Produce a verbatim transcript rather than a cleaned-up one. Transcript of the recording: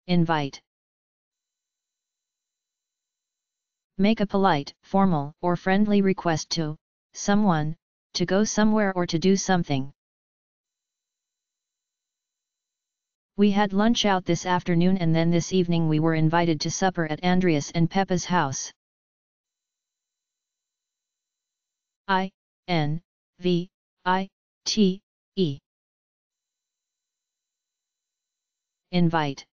Invite. Make a polite, formal, or friendly request to someone to go somewhere or to do something. We had lunch out this afternoon and then this evening we were invited to supper at Andreas and Peppa's house. I N V I T E. Invite.